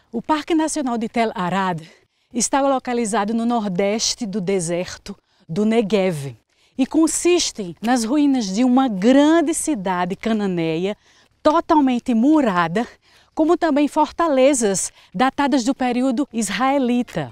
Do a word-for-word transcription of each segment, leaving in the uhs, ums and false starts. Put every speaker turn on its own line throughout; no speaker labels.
O Parque Nacional de Tel Arad está localizado no nordeste do deserto do Negev e consiste nas ruínas de uma grande cidade cananeia totalmente murada, como também fortalezas datadas do período israelita.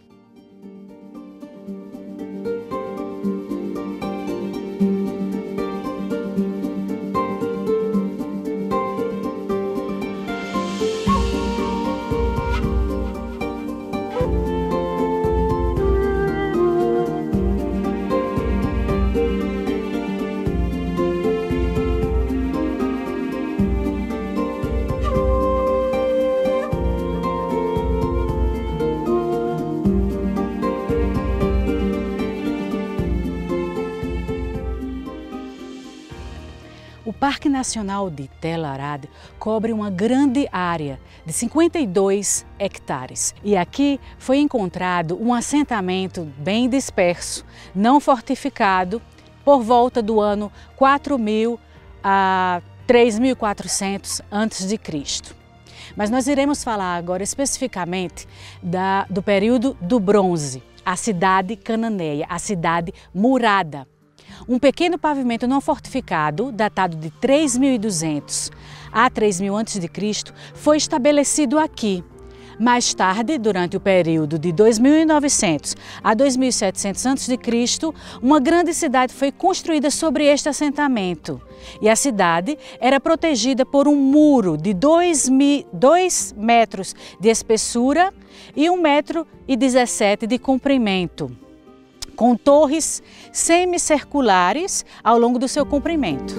O Parque Nacional de Tel Arad cobre uma grande área de cinquenta e dois hectares. E aqui foi encontrado um assentamento bem disperso, não fortificado, por volta do ano quatro mil a três mil e quatrocentos antes de Cristo. Mas nós iremos falar agora especificamente da, do período do Bronze, a cidade cananeia, a cidade murada. Um pequeno pavimento não fortificado, datado de três mil e duzentos a três mil antes de Cristo, foi estabelecido aqui. Mais tarde, durante o período de dois mil e novecentos a dois mil e setecentos antes de Cristo, uma grande cidade foi construída sobre este assentamento. E a cidade era protegida por um muro de dois metros de espessura e um metro e dezessete de comprimento, com torres semicirculares ao longo do seu comprimento.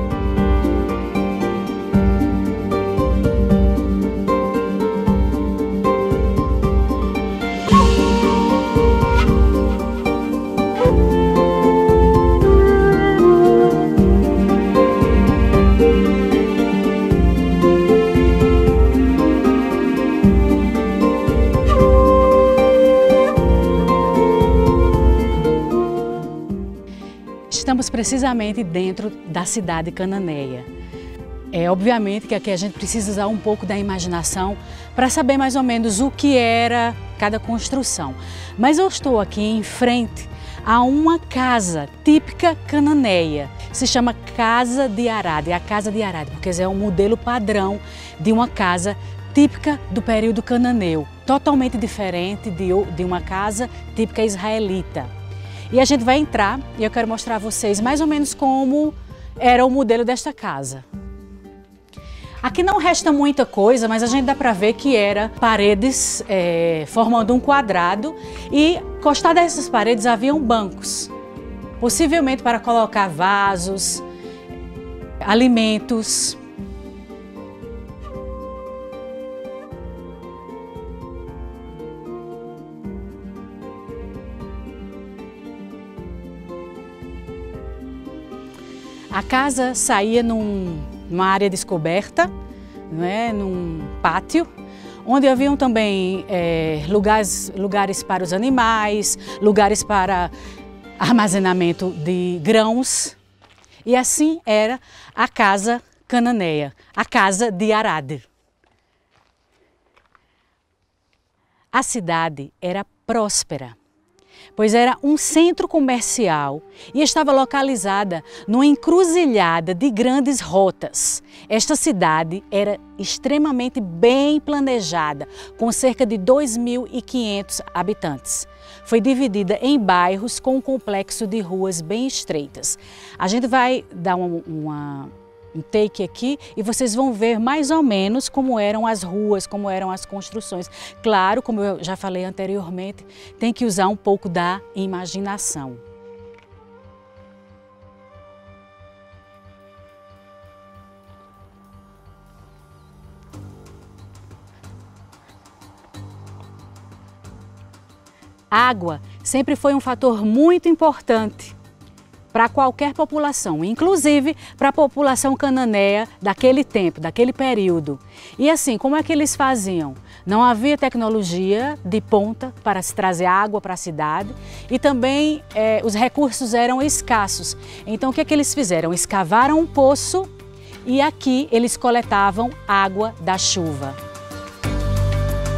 Estamos precisamente dentro da cidade cananeia. É obviamente que aqui a gente precisa usar um pouco da imaginação para saber mais ou menos o que era cada construção. Mas eu estou aqui em frente a uma casa típica cananeia. Se chama Casa de Arad, é a Casa de Arad, porque é um modelo padrão de uma casa típica do período cananeu, totalmente diferente de, de uma casa típica israelita. E a gente vai entrar e eu quero mostrar a vocês mais ou menos como era o modelo desta casa. Aqui não resta muita coisa, mas a gente dá para ver que era paredes é, formando um quadrado e encostado a essas paredes haviam bancos, possivelmente para colocar vasos, alimentos. A casa saía num, numa área descoberta, né, num pátio, onde haviam também é, lugares, lugares para os animais, lugares para armazenamento de grãos. E assim era a casa cananeia, a Casa de Arad. A cidade era próspera, pois era um centro comercial e estava localizada numa encruzilhada de grandes rotas. Esta cidade era extremamente bem planejada, com cerca de dois mil e quinhentos habitantes. Foi dividida em bairros com um complexo de ruas bem estreitas. A gente vai dar uma, uma um take aqui e vocês vão ver mais ou menos como eram as ruas, como eram as construções. Claro, como eu já falei anteriormente, tem que usar um pouco da imaginação. Água sempre foi um fator muito importante para qualquer população, inclusive para a população cananeia daquele tempo, daquele período. E assim, como é que eles faziam? Não havia tecnologia de ponta para se trazer água para a cidade e também eh, os recursos eram escassos. Então o que é que eles fizeram? Escavaram um poço e aqui eles coletavam água da chuva.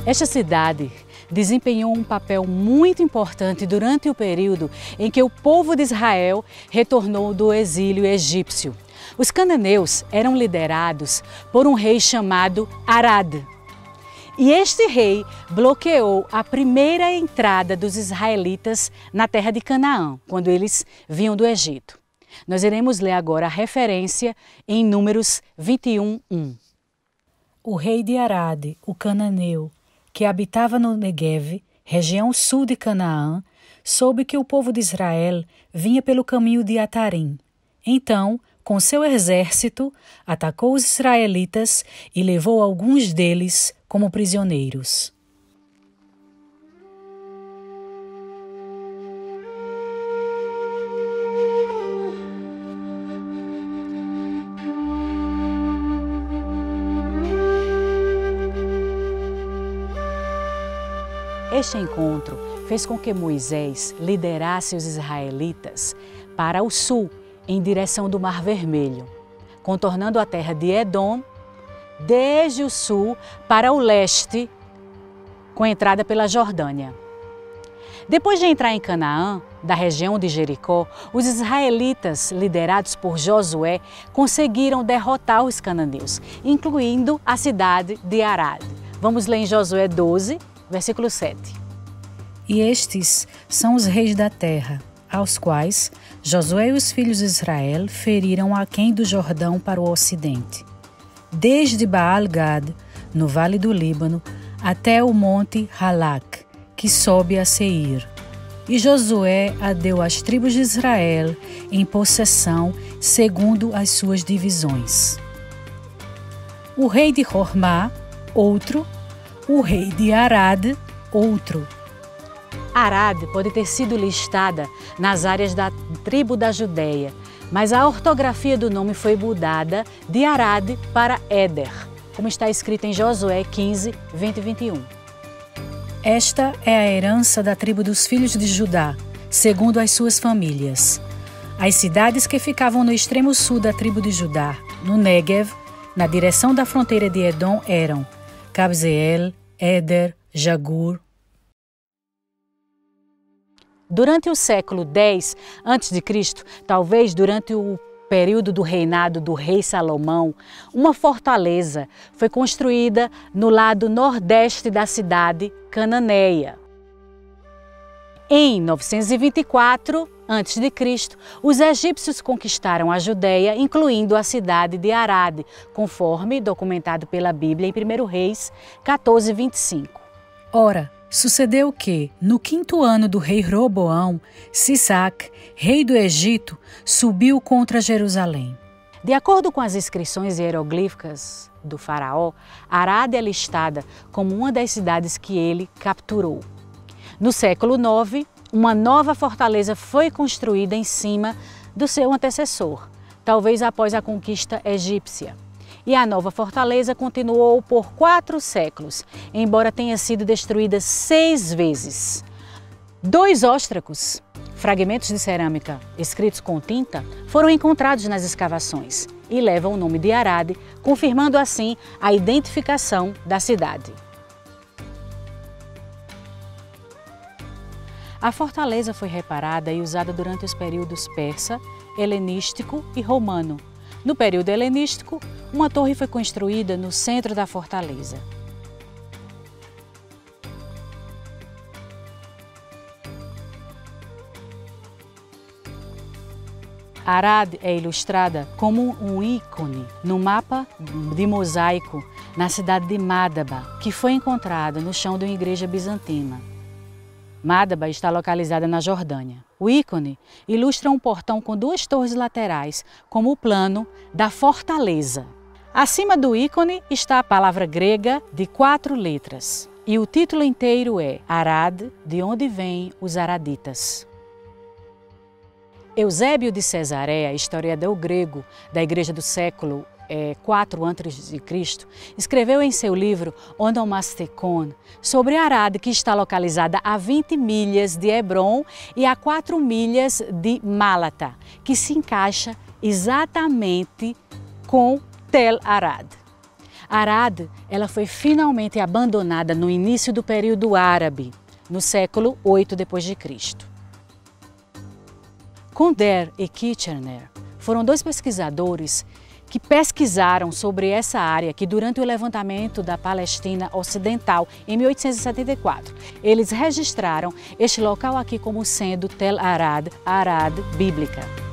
Esta cidade desempenhou um papel muito importante durante o período em que o povo de Israel retornou do exílio egípcio. Os cananeus eram liderados por um rei chamado Arad. E este rei bloqueou a primeira entrada dos israelitas na terra de Canaã, quando eles vinham do Egito. Nós iremos ler agora a referência em Números vinte e um, um.
O rei de Arad, o cananeu, que habitava no Negueve, região sul de Canaã, soube que o povo de Israel vinha pelo caminho de Atarim. Então, com seu exército, atacou os israelitas e levou alguns deles como prisioneiros.
Este encontro fez com que Moisés liderasse os israelitas para o sul, em direção do Mar Vermelho, contornando a terra de Edom, desde o sul para o leste, com entrada pela Jordânia. Depois de entrar em Canaã, da região de Jericó, os israelitas, liderados por Josué, conseguiram derrotar os cananeus, incluindo a cidade de Arad. Vamos ler em Josué doze, versículo sete.
E estes são os reis da terra, aos quais Josué e os filhos de Israel feriram aquém do Jordão para o ocidente, desde Baal-Gad, no vale do Líbano, até o monte Halak, que sobe a Seir. E Josué a deu às tribos de Israel em possessão, segundo as suas divisões. O rei de Hormá, outro, o rei de Arad, outro.
Arad pode ter sido listada nas áreas da tribo da Judéia, mas a ortografia do nome foi mudada de Arad para Éder, como está escrito em Josué quinze, vinte e vinte e um.
Esta é a herança da tribo dos filhos de Judá, segundo as suas famílias. As cidades que ficavam no extremo sul da tribo de Judá, no Negev, na direção da fronteira de Edom, eram Cabzeel, Éder, Jagur.
Durante o século dez antes de Cristo, talvez durante o período do reinado do rei Salomão, uma fortaleza foi construída no lado nordeste da cidade cananeia. Em novecentos e vinte e quatro antes de Cristo, os egípcios conquistaram a Judéia, incluindo a cidade de Arad, conforme documentado pela Bíblia em primeiro Reis quatorze, vinte e cinco.
Ora, sucedeu que, no quinto ano do rei Roboão, Sisac, rei do Egito, subiu contra Jerusalém.
De acordo com as inscrições hieroglíficas do faraó, Arad é listada como uma das cidades que ele capturou. No século nove, uma nova fortaleza foi construída em cima do seu antecessor, talvez após a conquista egípcia. E a nova fortaleza continuou por quatro séculos, embora tenha sido destruída seis vezes. Dois óstracos, fragmentos de cerâmica escritos com tinta, foram encontrados nas escavações e levam o nome de Arad, confirmando assim a identificação da cidade. A fortaleza foi reparada e usada durante os períodos persa, helenístico e romano. No período helenístico, uma torre foi construída no centro da fortaleza. Arad é ilustrada como um ícone no mapa de mosaico na cidade de Madaba, que foi encontrado no chão de uma igreja bizantina. Madaba está localizada na Jordânia. O ícone ilustra um portão com duas torres laterais, como o plano da fortaleza. Acima do ícone está a palavra grega de quatro letras. E o título inteiro é Arad, de onde vêm os araditas. Eusébio de Cesareia, historiador grego da igreja do século quatro antes de Cristo, escreveu em seu livro Onomastekon sobre Arad, que está localizada a vinte milhas de Hebron e a quatro milhas de Málata, que se encaixa exatamente com Tel Arad. Arad, ela foi finalmente abandonada no início do período árabe, no século oito depois de Cristo. Konder e Kitchener foram dois pesquisadores que pesquisaram sobre essa área que durante o levantamento da Palestina Ocidental em mil oitocentos e setenta e quatro, eles registraram este local aqui como sendo Tel Arad, Arad bíblica.